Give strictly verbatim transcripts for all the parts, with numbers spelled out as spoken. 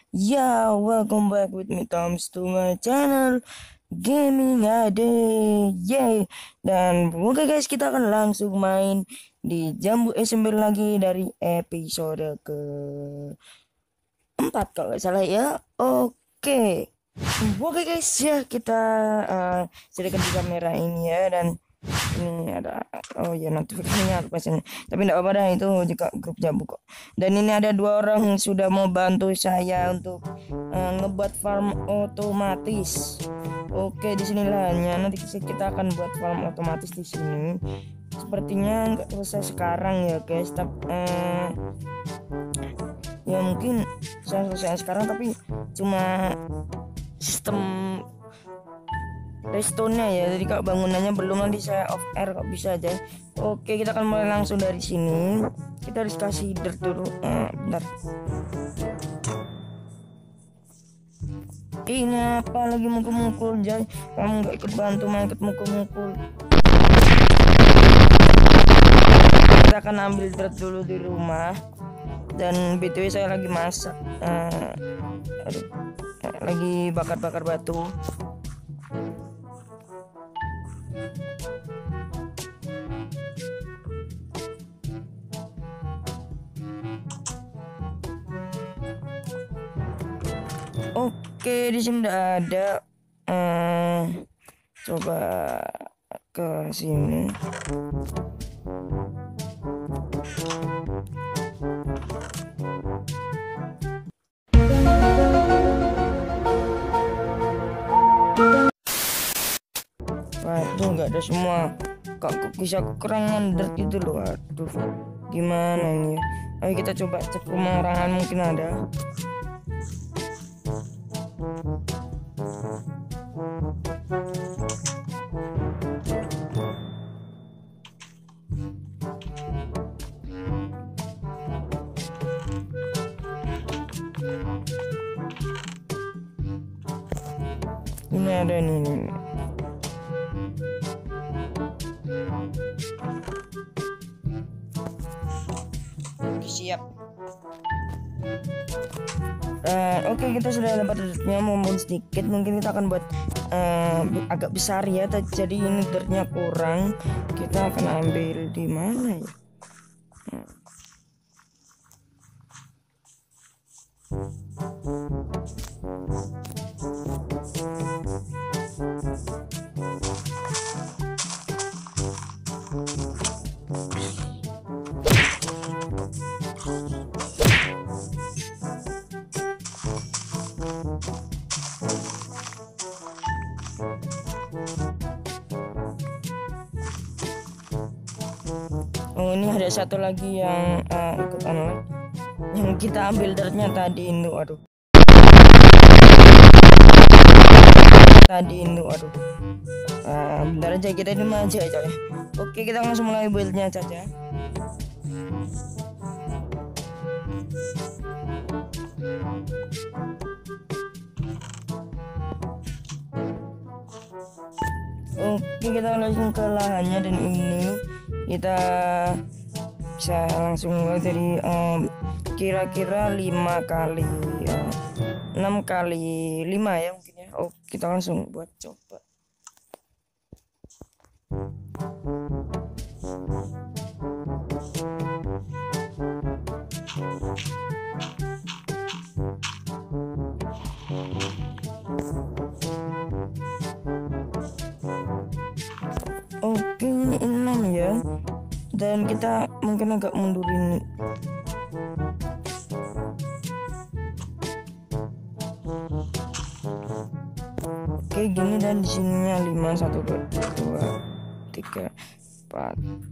Ya, welcome back with me Toms to my channel Gaming Ade. Yay. Dan oke guys, kita akan langsung main di Jambu S sembilan lagi dari episode ke empat kalau nggak salah ya. Oke. Oke guys, ya kita uh, sediakan di kamera ini ya, dan ini ada, oh ya notifikasinya pastinya, tapi tidak apa-apa dah, itu juga grup Jambu kok. Dan ini ada dua orang yang sudah mau bantu saya untuk uh, ngebuat farm otomatis. Oke, di sini lahannya, nanti kita akan buat farm otomatis di sini. Sepertinya nggak selesai sekarang ya guys, tapi uh, ya mungkin saya selesai sekarang, tapi cuma sistem redstone-nya ya, jadi kalau bangunannya belum, nanti saya off air kok bisa aja. Oke, kita akan mulai langsung dari sini. Kita harus kasih dirt dulu. Eh, bentar. Ini apa lagi mukul-mukul, Jay? Kamu nggak ikut bantu, main ikut mukul-mukul. Kita akan ambil dirt dulu di rumah. Dan B T W saya lagi masak. Eh, aduh, eh, lagi bakar-bakar batu. Oke, di sini udah ada. Eh, coba ke sini. Waduh, nggak ada semua. Kok bisa kekurangan dirt gitu loh. Aduh, gimana ini? Ayo kita coba cek rumah orangan, mungkin ada. Ini ada nih, nih. Oke, siap. Uh, Oke, okay, kita sudah dapat dirtnya, mumpun sedikit. Mungkin kita akan buat uh, agak besar ya. Jadi ini dirtnya kurang. Kita akan ambil di mana ya? Hmm. Oh, ini ada satu lagi yang uh, ikut online, yang kita ambil dirtnya tadi ini. Waduh, tadi ini waduh. Uh, bentar aja, kita ini aja aja ya. Oke, kita langsung mulai buildnya saja. Oke, kita langsung ke lahannya, dan ini kita bisa langsung mulai dari um, kira-kira lima kali ya, enam kali lima ya mungkin ya. Oh, kita langsung buat coba. Oke, ini enam ya, dan kita mungkin agak mundurin. Oke, gini, dan di sininya lima, satu, dua, dua, tiga, empat.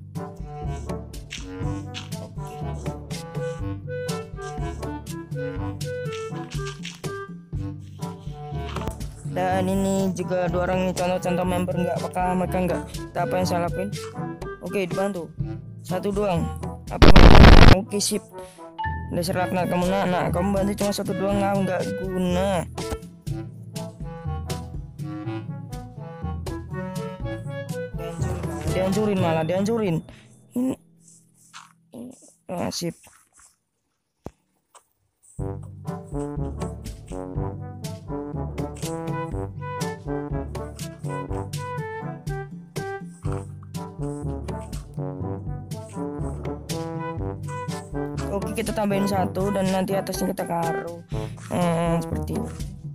Dan ini juga dua orang ini contoh-contoh member, nggak apakah mereka nggak apa yang saya lakuin. Oke, dibantu satu doang. Apa yang oke, sip. Dasar laknat kamu, nak, nak kamu bantu cuma satu doang, nggak guna. Dihancurin, malah dihancurin. Ini, ini ah, sip. oke kita tambahin satu dan nanti atasnya kita taruh hmm, seperti ini.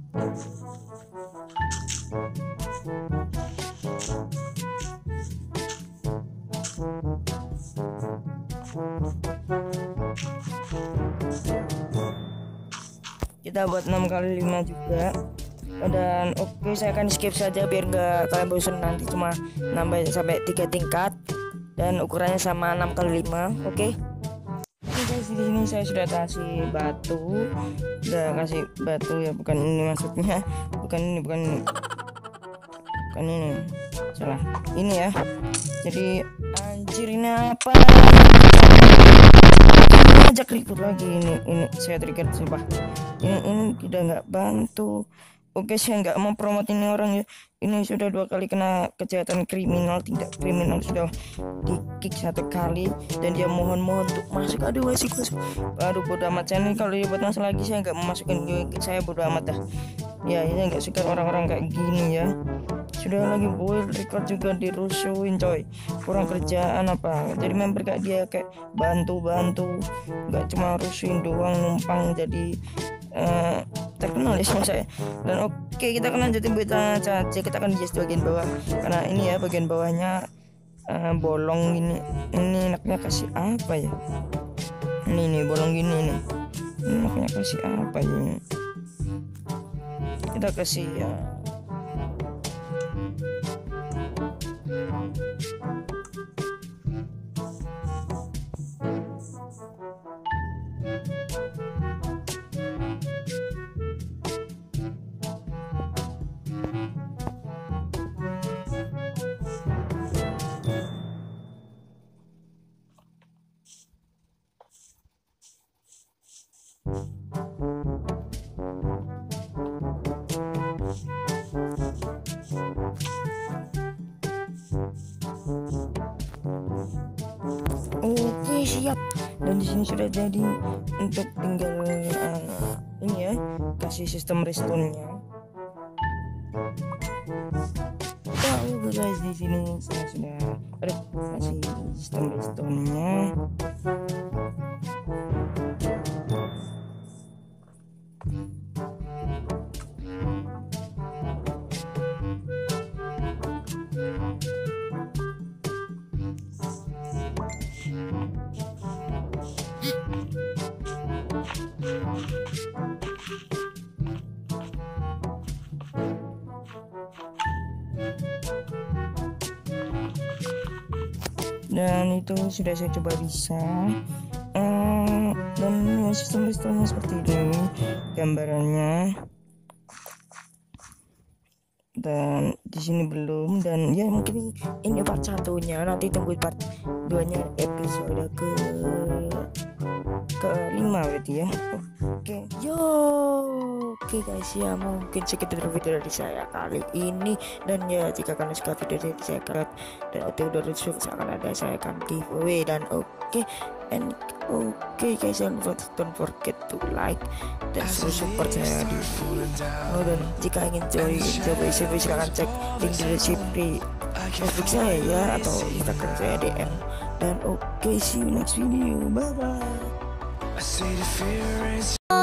Kita buat enam kali lima juga. Dan oke okay, saya akan skip saja biar nggak kalian bosan, nanti cuma nambah sampai tiga tingkat dan ukurannya sama enam kali lima. Oke okay? Oke guys, di sini saya sudah kasih batu, udah kasih batu ya, bukan ini maksudnya, bukan ini, bukan ini, bukan ini, salah, ini ya. Jadi anjir ini apa? Ajak ribut lagi ini, ini saya trigger sumpah. Ini ini udah nggak bantu. Oke, saya nggak mau promote ini orang ya. Ini sudah dua kali kena kejahatan kriminal, tidak kriminal, sudah di kick satu kali dan dia mohon-mohon untuk masuk. Aduh masuk masuk. Aduh bodo amat, saya ini kalau dia buat masalah lagi saya nggak memasukkan, saya bodo amat dah. Ya ini nggak suka orang-orang kayak gini ya. Sudah lagi build record juga dirusuhin coy, kurang kerjaan apa. Jadi member kayak dia kayak bantu-bantu, nggak cuma rusuhin doang, numpang jadi uh, terkenal ya sama saya. Dan oke okay, kita akan lanjutin berita saja, kita akan just bagian bawah karena ini ya bagian bawahnya uh, bolong gini. Ini enaknya kasih apa ya, ini nih bolong gini nih, ini enaknya kasih apa ya, kita kasih ya oke siap. Dan di sini sudah jadi, untuk tinggal uh, ini ya, kasih sistem redstone-nya. Tahu guys, di sini saya sudah ada kasih sistem redstone-nya. Dan itu sudah saya coba bisa uh, dan ya, sistem listriknya seperti ini gambarannya. Dan di sini belum, dan ya mungkin ini part satunya, nanti tunggu part duanya episode ke kelima berarti ya. Oke yo, oke guys ya, mungkin sekitar video dari saya kali ini. Dan ya jika kalian suka video dari saya kalian dan itu udah rusuh, akan ada saya akan giveaway. Dan oke okay, and oke okay, guys, don't forget to like dan support saya di oh, dan jika ingin join coba isi silahkan cek link di deskripsi Facebook saya ya, atau Instagram saya D M. Dan oke okay, see you next video, bye bye.